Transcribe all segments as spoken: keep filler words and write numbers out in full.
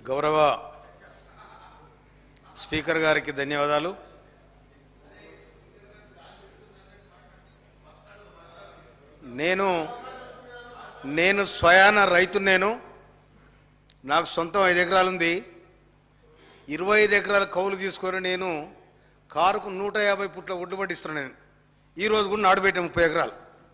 గౌరవ స్పీకర్ గారికి ధన్యవాదాలు. నేను నేను స్వయాన రైతు. నేను నాకు సొంతం ఐదు ఎకరాలు ఉంది. ఇరవై ఐదు ఎకరాల కౌలు తీసుకొని నేను కారుకు నూట యాభై పుట్ల ఒడ్డు పట్టిస్తున్నాను. నేను ఈరోజు కూడా నాడుబెట్టాను ముప్పై ఎకరాలు.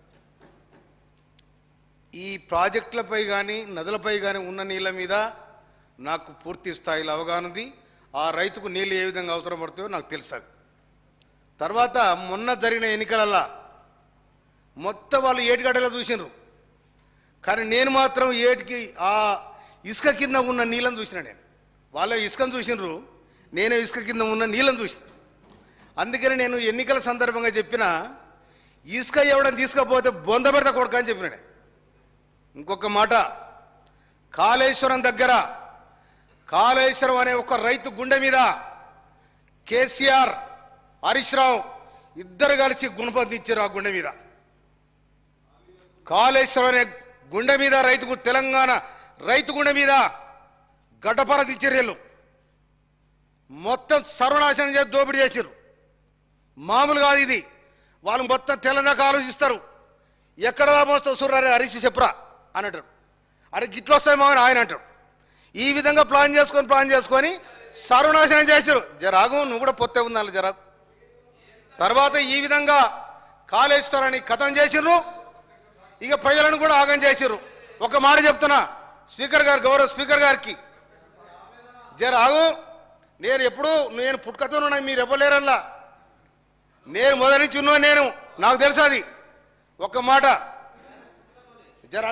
ఈ ప్రాజెక్టులపై కానీ నదులపై కానీ ఉన్న నీళ్ళ మీద నాకు పూర్తి స్థాయిలో అవగాహన ఉంది. ఆ రైతుకు నీళ్ళు ఏ విధంగా అవసరం పడుతుందో నాకు తెలుసు. తర్వాత మొన్న జరిగిన ఎన్నికలల్లో మొత్తం వాళ్ళు ఏటిగడ్డలో చూసినారు, కానీ నేను మాత్రం ఏటికి ఆ ఇసుక కింద ఉన్న నీళ్ళని చూసిన. నేను వాళ్ళ ఇసుకను చూసినారు, నేనే ఇసుక కింద ఉన్న నీళ్ళని చూసిన. అందుకని నేను ఎన్నికల సందర్భంగా చెప్పిన, ఇసుక ఇవ్వడం తీసుకపోతే బొంద పెడతా కొడుక అని చెప్పిన. ఇంకొక మాట, కాళేశ్వరం దగ్గర కాళేశ్వరం అనే ఒక రైతు గుండె మీద కేసీఆర్ హరీష్ రావు ఇద్దరు కలిసి గుణపతించారు. ఆ గుండె మీద కాళేశ్వరం అనే గుండె మీద రైతుకు తెలంగాణ రైతు గుండె మీద గడ్డపర దిచ్చర్యలు మొత్తం సర్వనాశనం చేసి దోపిడీ చేశారు. మామూలు కాదు ఇది. వాళ్ళు మొత్తం తెలంగాణ ఆలోచిస్తారు. ఎక్కడ మోస్తావు సూర్యారే హరీష్ చెప్పరా అని అంటారు. అరే గిట్లు వస్తాయి మామని ఆయన అంటారు. ఈ విధంగా ప్లాన్ చేసుకొని ప్లాన్ చేసుకొని సర్వనాశనం చేశారు. జరాగు నువ్వు కూడా పొత్తే ఉండాలి జరాగు. తర్వాత ఈ విధంగా కాళేశ్వరాన్ని ఖతం చేసిర్రు. ఇక ప్రజలను కూడా ఆగం చేసిర్రు. ఒక మాట చెప్తున్నా స్పీకర్ గారు, గౌరవ స్పీకర్ గారికి, జరాగు నేను ఎప్పుడు నేను పుట్టుకతో ఉన్నా, మీరు ఇవ్వలేరల్లా. నేను మొదటి నుంచి ఉన్నా, నేను నాకు తెలుసు అది. ఒక మాట జరా,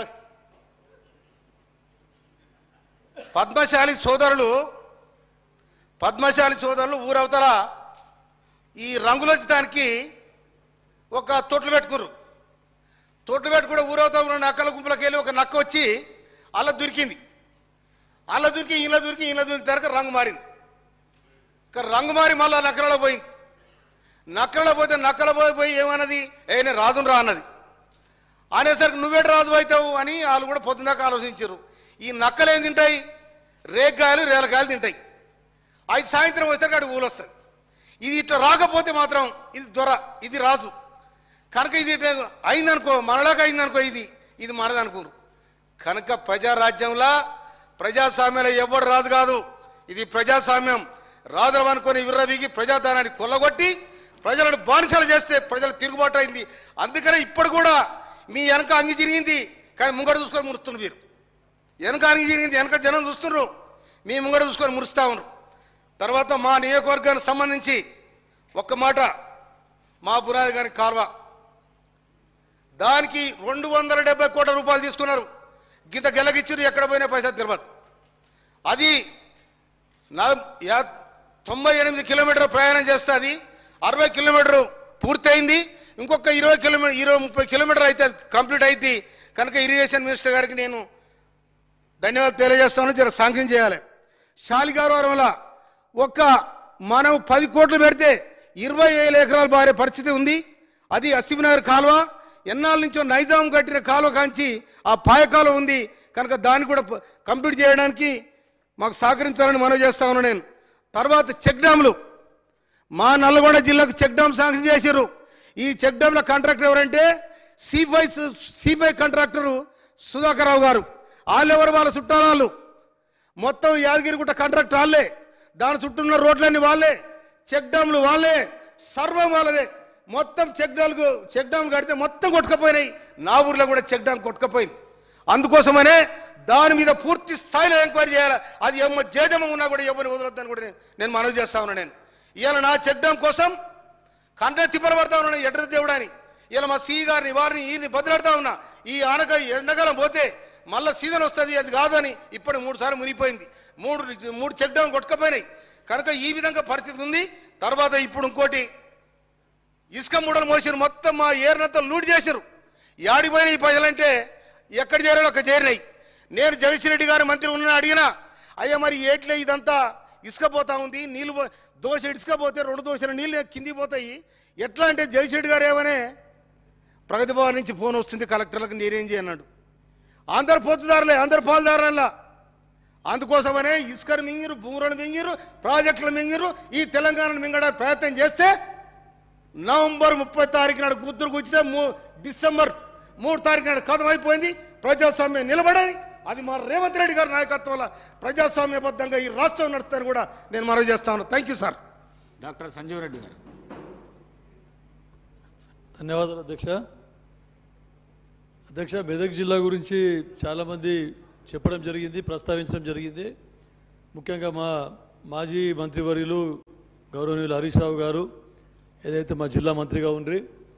పద్మశాలి సోదరులు పద్మశాలి సోదరులు ఊరవతల ఈ రంగులొచ్చడానికి ఒక తొట్లు పెట్టుకున్నారు. తొట్లు పెట్టుకుంటే ఊరవతల ఉన్న నక్కల గుంపులకు వెళ్ళి ఒక నక్క వచ్చి అలా దొరికింది. అలా దొరికి ఇలా దొరికి ఇలా దొరికి తరక రంగు మారింది. రంగు మారి మళ్ళీ నక్కలలో పోయింది. నక్కలలో పోతే నక్కల పోయి పోయి ఏమన్నది, ఏ నేను రాజును రా అన్నది. అనేసరికి నువ్వేట రాజు అవుతావు అని వాళ్ళు కూడా పొద్దుదాకా ఆలోచించారు. ఈ నక్కలు ఏం తింటాయి, రేగ్గాయలు రేలకాయలు తింటాయి. అవి సాయంత్రం వచ్చేసరికి అటు ఊలు వస్తుంది. ఇది ఇట్లా రాకపోతే మాత్రం ఇది దొర, ఇది రాజు కనుక ఇది అయిందనుకో, మనలాగా అయిందనుకో, ఇది ఇది మనదనుకోరు. కనుక ప్రజారాజ్యంలా ప్రజాస్వామ్యంలో ఎవరు రాజు కాదు. ఇది ప్రజాస్వామ్యం. రాజులు అనుకొని విర్రవీగి ప్రజాధనాన్ని కొల్లగొట్టి ప్రజలను బానిసలు చేస్తే ప్రజలు తిరుగుబాటు అయింది. అందుకనే ఇప్పుడు కూడా మీ వెనక అంగి జరిగింది, కానీ ముంగడ చూసుకొని మురుస్తున్నారు. మీరు వెనక అంగి జరిగింది, వెనక జనం చూస్తున్నారు, మీ ముంగడ చూసుకొని మురుస్తూ ఉన్నారు. తర్వాత మా నియోజకవర్గానికి సంబంధించి ఒక్క మాట, మా బునాది గారి కాల్వ దానికి రెండు వందల డెబ్బై కోట్ల రూపాయలు తీసుకున్నారు. గింత గెలగిచ్చారు, ఎక్కడ పోయినా పైసా తిరగదు. అది తొంభై ఎనిమిది కిలోమీటర్ ప్రయాణం చేస్తుంది. అరవై కిలోమీటరు పూర్తయింది. ఇంకొక ఇరవై కిలోమీటర్ ఇరవై ముప్పై కిలోమీటర్ అయితే కంప్లీట్ అయింది. కనుక ఇరిగేషన్ మినిస్టర్ గారికి నేను ధన్యవాదాలు తెలియజేస్తాను. జర శాంక్షన్ చేయాలి. శాలిగారవరంలో ఒక్క మనం పది కోట్లు పెడితే ఇరవై వేల ఎకరాలు బారే పరిస్థితి ఉంది. అది అసిఫ్నగర్ కాలువ, ఎన్నాళ్ళ నుంచో నైజాం కట్టిన కాలువ కాంచి ఆ పాయ కాలువ ఉంది. కనుక దాన్ని కూడా కంప్లీట్ చేయడానికి మాకు సహకరించాలని మనవి చేస్తా ఉన్నాను నేను. తర్వాత చెక్ డ్యాములు, మా నల్గొండ జిల్లాకు చెక్ డ్యామ్ శాంక్షన్ చేశారు. ఈ చెక్ డ్యామ్ల కాంట్రాక్టర్ ఎవరంటే సిఫై సిఫై కాంట్రాక్టరు సుధాకర్ రావు గారు. వాళ్ళెవరు, వాళ్ళ చుట్టాలు. మొత్తం యాదగిరిగుట్ట కాంట్రాక్ట్ వాళ్ళే, దాని చుట్టూ ఉన్న రోడ్లన్నీ వాళ్ళే, చెక్ డ్యాములు వాళ్ళే, సర్వం వాళ్ళదే. మొత్తం చెక్ డ్యామ్కు చెక్ డ్యామ్ కడితే మొత్తం కొట్టుకపోయినాయి. నా ఊర్లో కూడా చెక్ డ్యామ్ కొట్టుకపోయింది. అందుకోసమనే దాని మీద పూర్తి స్థాయిలో ఎంక్వైరీ చేయాలి. అది ఎమ్మ జేజమ్మ ఉన్నా కూడా ఎవరిని వదలొద్దని కూడా నేను మనవి చేస్తా ఉన్నాను. నేను ఇవాళ నా చెక్ డ్యామ్ కోసం కంటే తిప్పరపడతా ఉన్నాను ఎడ్ర దేవుడని. ఇలా మా సీ గారిని వారిని ఈయన్ని బదులాడుతూ ఉన్నా. ఈ ఆనక ఎండకాలం పోతే మళ్ళీ సీజన్ వస్తుంది, అది కాదని ఇప్పుడు మూడు సార్లు మునిగిపోయింది. మూడు మూడు చెక్ డ్యామ్ కొట్టుకపోయినాయి. కనుక ఈ విధంగా పరిస్థితి ఉంది. తర్వాత ఇప్పుడు ఇంకోటి, ఇసుక మూడలు మోసారు, మొత్తం మా ఏరినంతా లూట్ చేశారు. యాడిపోయినాయి ఈ ప్రజలంటే ఎక్కడ చేరాలో అక్కడ చేరినాయి. నేను జగదీశ్వరరెడ్డి గారు మంత్రి ఉన్న అడిగినా, అయ్యా మరి ఏట్లే ఇదంతా ఇసుక పోతా ఉంది, నీళ్ళు దోశ ఇసుక పోతే రెండు దోశల నీళ్ళు కింది పోతాయి ఎట్లా అంటే, జగదీశ్వరరెడ్డి గారు ఏమనే ప్రగతి భవన్ నుంచి ఫోన్ వస్తుంది కలెక్టర్లకు, నేనేం చేయన్నాడు. అందరు పొత్తుదారులే, అందరు పాలుదారుల అందుకోసమనే ఇసుకను మింగిరు, భూములను మింగిరు, ప్రాజెక్టులు మింగిరు. ఈ తెలంగాణను మింగడానికి ప్రయత్నం చేస్తే నవంబర్ ముప్పై తారీఖు నాడు గుర్తులు కూర్చితే మూ డిసెంబర్ మూడు తారీఖు నాడు కథం అయిపోయింది. ప్రజాస్వామ్యం నిలబడేది. అది మా రేవంత్ రెడ్డి గారి నాయకత్వంలో ప్రజాస్వామ్యబద్ధంగా ఈ రాష్ట్రం నడుస్తాను కూడా నేను మనవి చేస్తాను. Thank you sir. Doctor Sanjeev Reddy గారు. ధన్యవాదాలు అధ్యక్ష. అధ్యక్ష, మెదక్ జిల్లా గురించి చాలామంది చెప్పడం జరిగింది, ప్రస్తావించడం జరిగింది. ముఖ్యంగా మా మాజీ మంత్రివర్యులు గౌరవనీయులు హరీష్ రావు గారు ఏదైతే మా జిల్లా మంత్రిగా ఉండ్రి,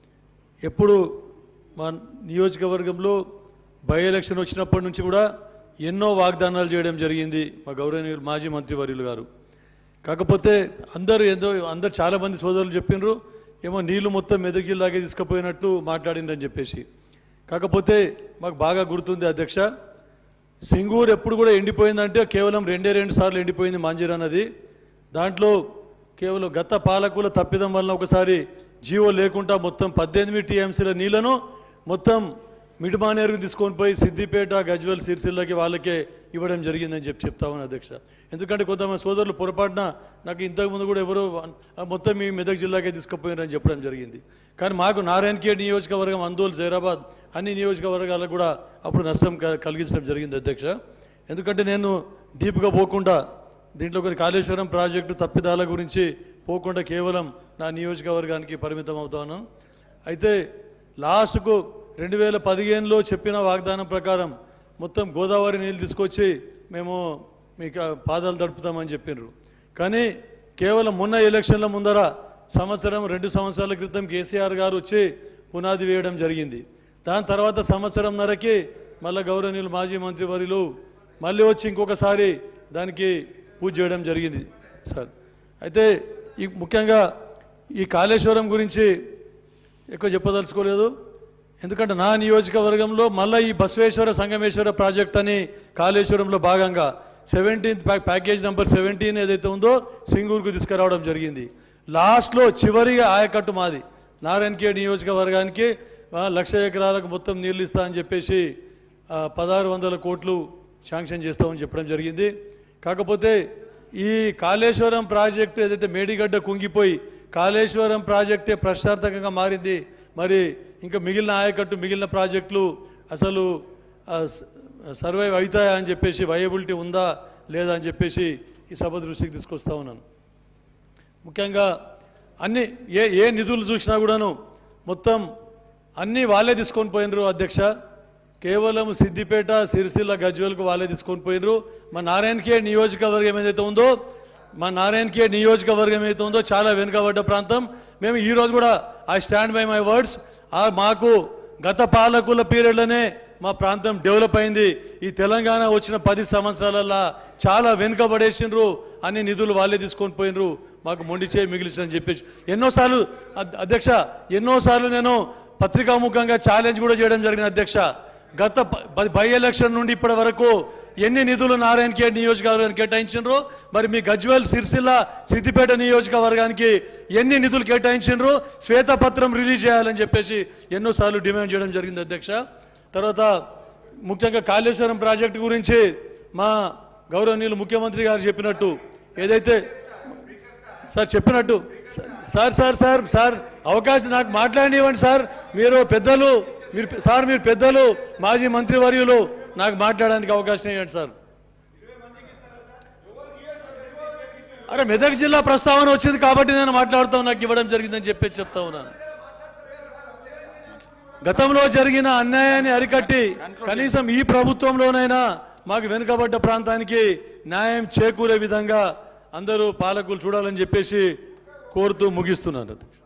ఎప్పుడు మా నియోజకవర్గంలో బై ఎలక్షన్ వచ్చినప్పటి నుంచి కూడా ఎన్నో వాగ్దానాలు చేయడం జరిగింది మా గౌరవనీయులు మాజీ మంత్రివర్యులు గారు. కాకపోతే అందరూ ఏదో అందరు చాలామంది సోదరులు చెప్పినారు, ఏమో నీళ్లు మొత్తం మెదక్ జిల్లాకే తీసుకుపోయినట్టు మాట్లాడిందని చెప్పేసి. కాకపోతే మాకు బాగా గుర్తుంది అధ్యక్ష, సింగూరు ఎప్పుడు కూడా ఎండిపోయిందంటే కేవలం రెండే రెండు సార్లు ఎండిపోయింది మాంజీరా నది. దాంట్లో కేవలం గత పాలకుల తప్పిదం వలన ఒకసారి జీవో లేకుండా మొత్తం పద్దెనిమిది టీఎంసీల నీళ్లను మొత్తం మిడిమానేరుకు తీసుకొని పోయి సిద్దిపేట, గజ్వెల్, సిరిసిల్లకి వాళ్ళకే ఇవ్వడం జరిగిందని చెప్పి చెప్తా ఉన్నాను అధ్యక్ష. ఎందుకంటే కొంతమంది సోదరులు పొరపాటున నాకు ఇంతకుముందు కూడా ఎవరో మొత్తం మీ మెదక్ జిల్లాకే తీసుకుపోయారని చెప్పడం జరిగింది. కానీ మాకు నారాయణఖేడ్ నియోజకవర్గం, అందోల్, జైరాబాద్ అన్ని నియోజకవర్గాలకు కూడా అప్పుడు నష్టం కలిగించడం జరిగింది అధ్యక్ష. ఎందుకంటే నేను డీప్గా పోకుండా దీంట్లో కొన్ని కాళేశ్వరం ప్రాజెక్టు తప్పిదాల గురించి పోకుండా కేవలం నా నియోజకవర్గానికి పరిమితం అవుతాను. అయితే లాస్ట్కు రెండు వేల పదిహేనులో చెప్పిన వాగ్దానం ప్రకారం మొత్తం గోదావరి నీళ్ళు తీసుకొచ్చి మేము మీకు పాదాలు తడుపుతామని చెప్పినారు. కానీ కేవలం మొన్న ఎలక్షన్ల ముందర సంవత్సరం రెండు సంవత్సరాల క్రితం కేసీఆర్ గారు వచ్చి పునాది వేయడం జరిగింది. దాని తర్వాత సంవత్సరంన్నరకి మళ్ళీ గౌరవనీయులు మాజీ మంత్రివర్యులు మళ్ళీ వచ్చి ఇంకొకసారి దానికి పూజ చేయడం జరిగింది సార్. అయితే ఈ ముఖ్యంగా ఈ కాళేశ్వరం గురించి ఎక్కువ చెప్పదలుచుకోలేదు, ఎందుకంటే నా నియోజకవర్గంలో మళ్ళీ ఈ బసవేశ్వర సంగమేశ్వర ప్రాజెక్ట్ అని కాళేశ్వరంలో భాగంగా సెవెంటీన్త్ ప్యా ప్యాకేజ్ నెంబర్ సెవెంటీన్ ఏదైతే ఉందో సింగూరుకు తీసుకురావడం జరిగింది. లాస్ట్లో చివరిగా ఆయకట్టు మాది నారాయణఖేడ్ నియోజకవర్గానికి లక్ష ఎకరాలకు మొత్తం నీళ్ళు ఇస్తా అని చెప్పేసి పదహారు వందల కోట్లు శాంక్షన్ చేస్తామని చెప్పడం జరిగింది. కాకపోతే ఈ కాళేశ్వరం ప్రాజెక్టు ఏదైతే మేడిగడ్డ కుంగిపోయి కాళేశ్వరం ప్రాజెక్టే ప్రశ్నార్థకంగా మారింది, మరి ఇంకా మిగిలిన ఆయకట్టు మిగిలిన ప్రాజెక్టులు అసలు సర్వైవ్ అవుతాయా అని చెప్పేసి, వయబిలిటీ ఉందా లేదా అని చెప్పేసి ఈ సభ దృష్టికి తీసుకొస్తా ఉన్నాను. ముఖ్యంగా అన్ని ఏ ఏ నిధులు చూసినా కూడాను మొత్తం అన్నీ వాళ్ళే తీసుకొని పోయినరు అధ్యక్ష. కేవలం సిద్దిపేట, సిరిసిల్ల, గజ్వేల్కు వాళ్ళే తీసుకొని పోయినరు. మా నారాయణఖేడ్ నియోజకవర్గం ఏదైతే ఉందో మా నారాయణఖేడ్ నియోజకవర్గం ఏదైతే ఉందో చాలా వెనుకబడ్డ ప్రాంతం. మేము ఈరోజు కూడా I stand by my words, మాకు గత పాలకుల పీరియడ్లోనే మా ప్రాంతం డెవలప్ అయింది. ఈ తెలంగాణ వచ్చిన పది సంవత్సరాలల్లో చాలా వెనుకబడేసినరు, అన్ని నిధులు వాళ్ళే తీసుకొని పోయినరు, మాకు మొండి చేయి మిగిలించని చెప్పేసి ఎన్నోసార్లు అధ్యక్ష ఎన్నోసార్లు నేను పత్రికాముఖంగా ఛాలెంజ్ కూడా చేయడం జరిగిన అధ్యక్ష. గత బై ఎలక్షన్ నుండి ఇప్పటి వరకు ఎన్ని నిధులు నారాయణఖేడ్ నియోజకవర్గానికి కేటాయించారు, మరి మీ గజ్వేల్, సిరిసిల్ల, సిద్దిపేట నియోజకవర్గానికి ఎన్ని నిధులు కేటాయించారు, శ్వేతపత్రం రిలీజ్ చేయాలని చెప్పేసి ఎన్నోసార్లు డిమాండ్ చేయడం జరిగింది అధ్యక్ష. తర్వాత ముఖ్యంగా కాళేశ్వరం ప్రాజెక్టు గురించి మా గౌరవనీయులు ముఖ్యమంత్రి గారు చెప్పినట్టు ఏదైతే సార్ చెప్పినట్టు సార్ సార్ సార్ సార్ అవకాశం నాకు మాట్లాడినివ్వండి సార్. మీరు పెద్దలు మీరు సార్ మీరు పెద్దలు మాజీ మంత్రివర్యులు నాకు మాట్లాడడానికి అవకాశం ఇవ్వండి సార్. అరే మెదక్ జిల్లా ప్రస్తావన వచ్చింది కాబట్టి నేను మాట్లాడుతాను, నాకు ఇవ్వడం జరిగిందని చెప్పేసి చెప్తా ఉన్నాను. గతంలో జరిగిన అన్యాయాన్ని అరికట్టి కనీసం ఈ ప్రభుత్వంలోనైనా మాకు వెనుకబడ్డ ప్రాంతానికి న్యాయం చేకూరే విధంగా అందరూ పాలకులు చూడాలని చెప్పేసి కోరుతూ ముగిస్తున్నాను.